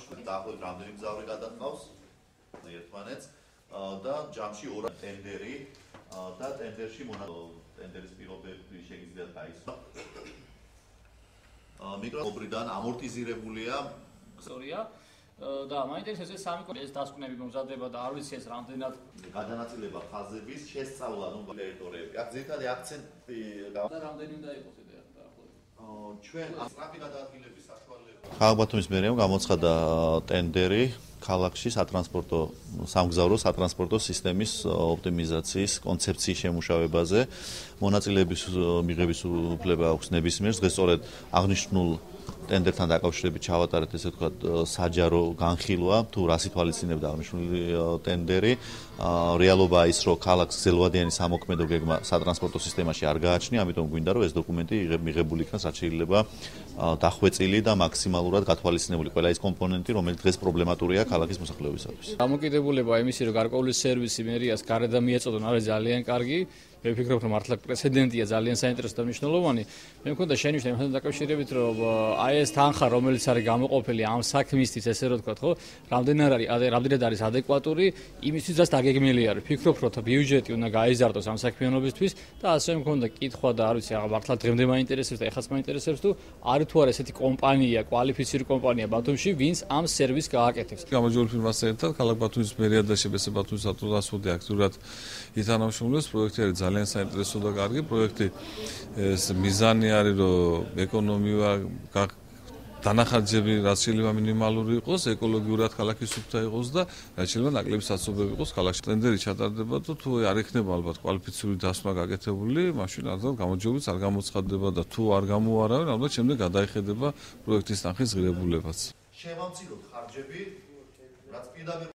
ივანიშვილი დაახლოებით რამდენი მგზავრი გადაყავს ერთმანეთს და ჯამში ორ ტენდერი და ტენდერში ტენდერის პირობები შეგიძლიათ გაიცნო. მიკროფონიდან ამორტიზირებულია ისტორია და მაინტერესებს ეს სამი ეს დასკვნები მომზადება და არ ვიცი ეს რამდენად გადანაწილება ხაზების შესწავლა ტერიტორიები. აქ ძირითადად აქცენტი და რამდენი უნდა იყოს ეს ჩვენ ასრაფი გადაადგილების საშუალება. ქალაქ ბათუმის მერიამ გამოცხადა ტენდერი ქალაქში სამგზავრო სატრანსპორტო სისტემის ოპტიმიზაციის კონცეფციის შემუშავებაზე. მონაწილეების მიღების უფლება აქვს ნებისმიერს. დღეს სწორედ აღნიშნულ ტენდერთან დაკავშირებით ჩავატარეთ ესე ვთქვათ საჯარო განხილვა თუ რას ითვალისწინებდა აღნიშნული ტენდერი. რეალობაა ის, რომ ქალაქს გზელვადიანი სამოქმედო გეგმა სატრანსპორტო სისტემაში არ გააჩნია, ამიტომ გვინდა რომ ეს დოკუმენტი მიღებული იქნას რაც შეიძლება დახვეწილი და მაქსიმალურად გათვალისწინებული ყველა ის კომპონენტი, რომელიც დღეს პრობლემატურია ქალაქის მოსახლეობისათვის. დამოკიდებულება იმისი, რომ გარკვეული სერვისი მერიას გარდა მიეწოდონ არის ძალიან კარგი. მე ვფიქრობ, რომ მართლა პრეცედენტია ძალიან საინტერესო და მნიშვნელოვანი. მე მქონდა შენიშვნა იმასთან დაკავშირებით, რომ აი ეს თანხა, რომელიც არის გამოყოფილი ამ საქმისთვის, ესე რომ ვთქვათ, ხო, რამდენად არის ადეკვატური იმისთვის, რაც დაგეგმილი არის. ვფიქრობ, რომ ბიუჯეტი უნდა გაიზარდოს ამ საქმიანობისთვის და ასე მქონდა კითხვა და არ ვიცი, მართლა დღემდე მაინტერესებს და ეხაც მაინტერესებს თუ არის თუ არა ესეთი კომპანია, კვალიფიციური კომპანია ბათუმში, ვინც ამ სერვისს გააკეთებს. გამარჯვებული ფირმასთან ერთად ქალაქ ბათუმის მერია და შებესე ბათუმის ავტოტრანსპორტი აქტიურად ითანამშრომლობს. პროექტი არის ძალიან საინტერესო და კარგი პროექტი. ეს მიზანი არის, რომ ეკონომია დანახარჯები რაც შეიძლება მინიმალური იყოს, ეკოლოგიურად ქალაქი სუფთა იყოს და რაც შეიძლება ნაკლები საცობები იყოს ქალაქში. ტენდერი ჩატარდება და თუ არ იქნება ალბათ კვალიფიციური დასვლა გაკეთებული, მაშინ ალბათ გამარჯვებულს არ გამოცხადდება და თუ არ გამოარავენ, ალბათ შემდეგ გადაიხედება პროექტის თანხის ღირებულებაც. შევამციროთ ხარჯები, რაც პირდაპირ